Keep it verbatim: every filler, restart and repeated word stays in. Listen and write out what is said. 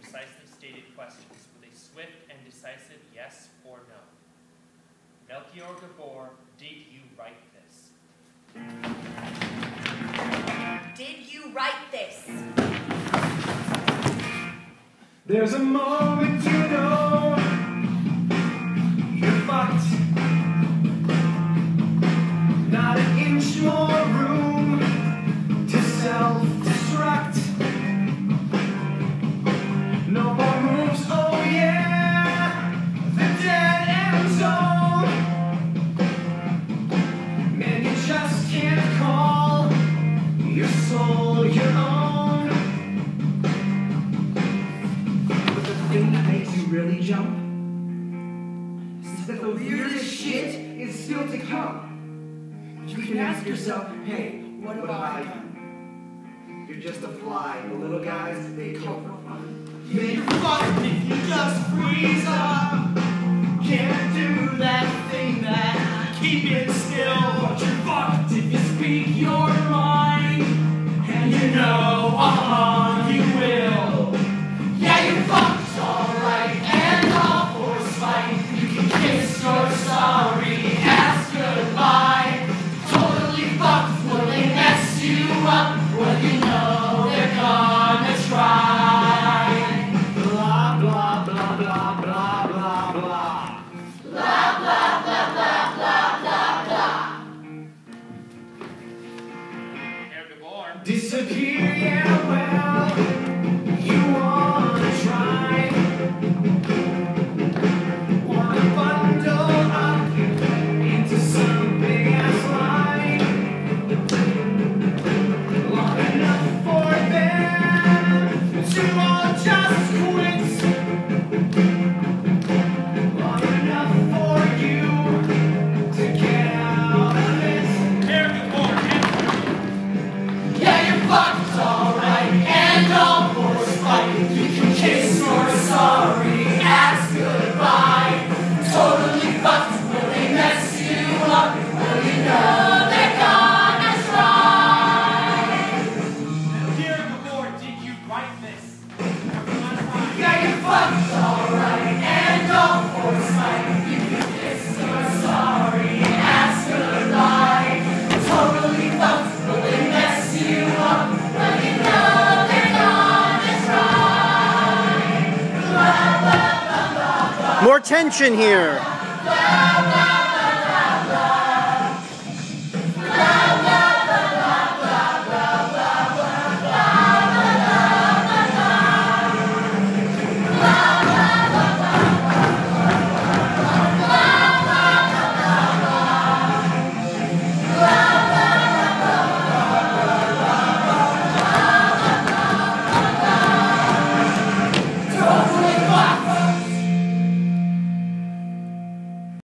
precisely stated questions with a swift and decisive yes or no. Melchior Gabor, did you write this? Did you write this? There's a moment you know you're fucked. Not an inch more room to self-destruct. No more moves, oh yeah, the dead end zone. Man, you just can't call your soul your own. But the thing that makes you really jump is that the weirdest shit is still to come. You can ask yourself, hey, what have I done? You're just a fly, the little guys, they come for fun. Yeah, you're fucked if you just freeze up. Can't do that thing that keep it still. But you're fucked if you speak your mind. And you know, uh-huh, you will. Yeah, you're fucked, alright, and all for spite. You can kiss your sorry, ask goodbye. Totally fucked, will they mess you up? Well, you know they're gonna try. Blah, blah, blah, blah, blah, blah, blah. Blah, blah, blah, blah, blah, blah, blah. Herr Gabor. Disappear, yeah, well, you wanna try. Wanna bundle up into some big-ass lie. Long enough for them to all just quit. Long enough for you to get out of it. Herr Gabor, Yeah, you're fucked, alright, and all for spite. You can kiss your sorry, ask goodbye. Totally fucked, will they mess you up? Well, you know they're gonna try. Herr Gabor, did you write this? Yeah, you're fucked, alright, and all for spite. You can kiss your sorry, ask goodbye. Totally fucked, will they mess you up? Well, you know they're gonna try. Blah, blah, blah, blah, blah. More tension here.